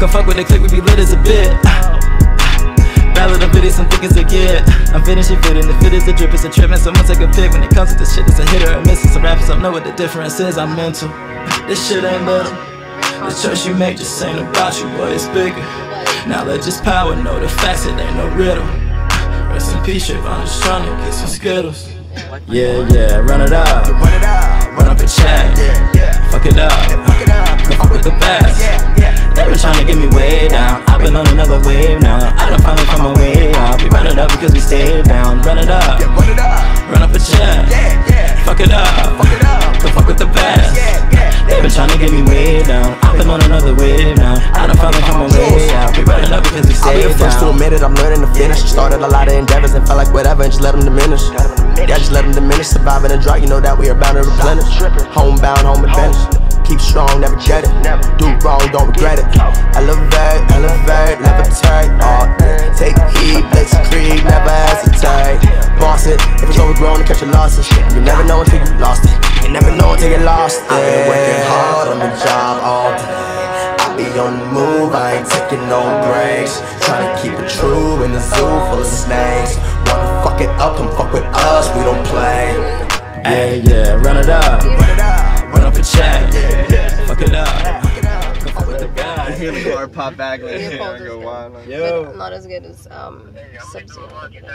Come fuck with the click, we be lit as a bit. Ballad of bitties, I'm thick as a get. I'm fitting, she fitting, the fit is a drip, it's a trip, and someone take a pic. When it comes to this shit, it's a hit or a miss. Some rappers don't know what the difference is, I'm mental. This shit ain't little. The choice you make just ain't about you, boy, it's bigger. Knowledge is power, know the facts, it ain't no riddle. Rest in peace, Trayvon, I'm just tryna get some Skittles. Yeah, run it up, run up a check, fuck it up, come fuck with the best. They been tryna get me way down, I've been on another wave now. I done finally found my way out. We run it up because we stay down. Run it up, run up a check, fuck it up, come fuck with the best. They been tryna get me way down, I've been on another wave now. I done finally found my way out. We run it up because we stay down. I'll be the first to admit it, I'm learning to finish. Started a lot of endeavors and felt like whatever and just let them diminish. Yeah, just let them diminish. Surviving a drought, you know that we are bound to replenish. Homebound, home advantage. Keep strong, never get it. Do wrong, don't regret it. Elevate, levitate. Take heat, blitzkrieg, never hesitate. Boss it, if it's overgrown, catch your losses. You never know until you lost it. You never know until you lost it. I've been working hard on the job all day. I be on the move, I ain't taking no breaks. Trying to keep it true in the zoo full of snakes. Wanna fuck it up, come fuck with us, we don't play. Yeah, run it up, run up a check, fuck it up, come fuck with the guy. Here we go, pop back like here and go wild. But not as good as Sub-Zero.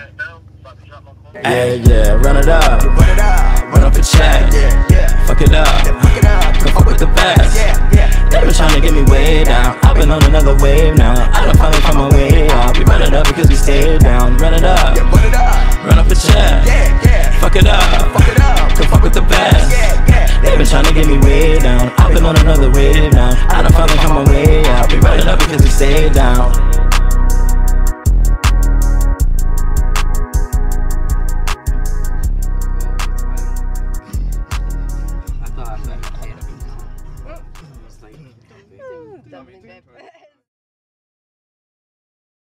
Yeah, run it up, run up a check, fuck it up, come fuck with the best. They been tryna get me way down, I've been on another wave now. I done finally found my way out. We run it up because we stay down. Run it up, run up a check, fuck it up, come fuck with the best. They been tryna get me way down, I've been on another wave now. I done finally found my way out. We run it up because we stay down. Dumpling